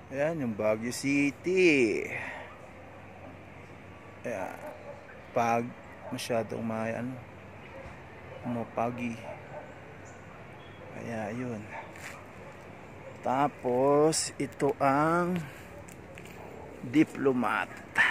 Ayan yung Baguio City. Ayan. Pag masyadong may mapagi. Kaya yun. Tapos ito ang Diplomat.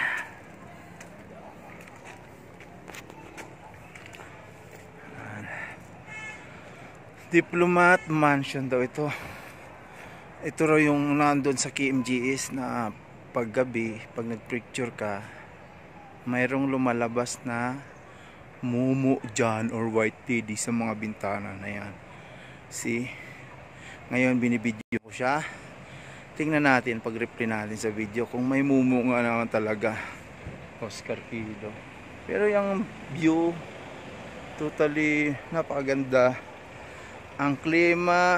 Diplomat Mansion daw ito. Ito raw yung nandun sa KMGS na paggabi, pag nag-picture ka, mayroong lumalabas na mumu dyan or white lady sa mga bintana na yan. See? Ngayon binibideo ko siya. Tingnan natin pag replay natin sa video kung may mumu nga naman talaga. Oscar Pido. Pero yung view totally napakaganda. Ang klima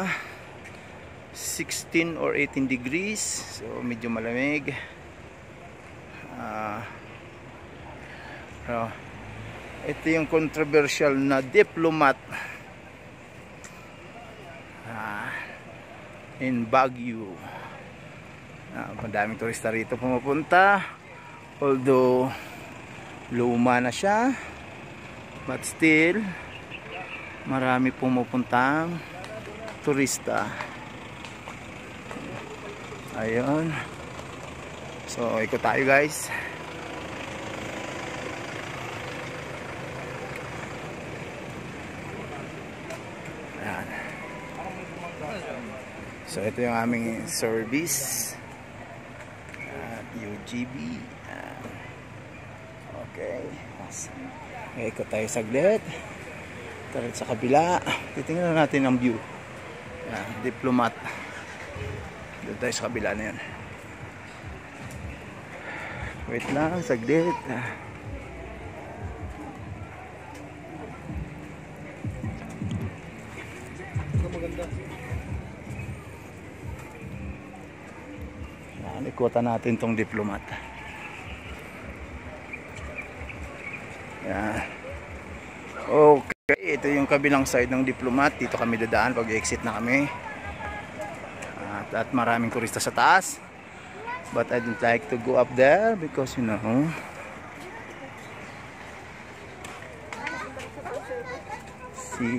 16 or 18 degrees. So medyo malamig. Ito yung controversial na Diplomat in Baguio. Madaming turista rito pumupunta, although luma na siya, but still marami pumupuntang turista. Ayun, so ikot tayo guys. Ayan. So ito yung aming service UGB. Okay, ikot tayo saglit. Tara sa kabila, titingnan natin ang view. Ayan, Diplomat. Doon tayo sa kabila na yan. Wait lang, saglit. Ikutan natin tong Diplomat. Yan. Okay, ito yung kabilang side ng Diplomat. Dito kami dadaan pag exit na kami. At maraming turista sa taas. But I don't like to go up there because you know. See.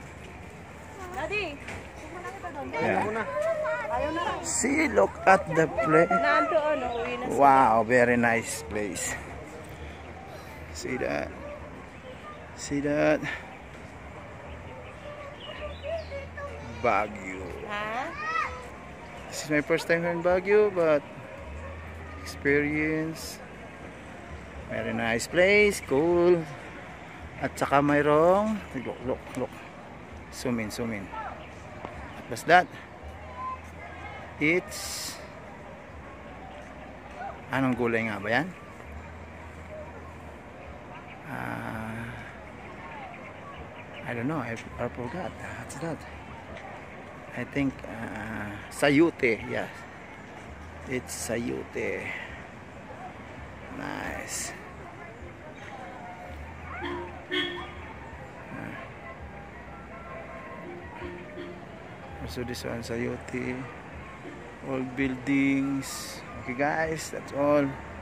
Yeah. See, look at the place. Wow, very nice place. See that? See that? Baguio. This is my first time here in Baguio, but experience. Very nice place, cool. At saka mayroong, look. Zoom in. What's that? It's anong gulay nga ba yan? I don't know, I forgot. What's that? I think sayote. Yes, it's sayote. Nice. So this one sayote. Old buildings. Okay guys, that's all.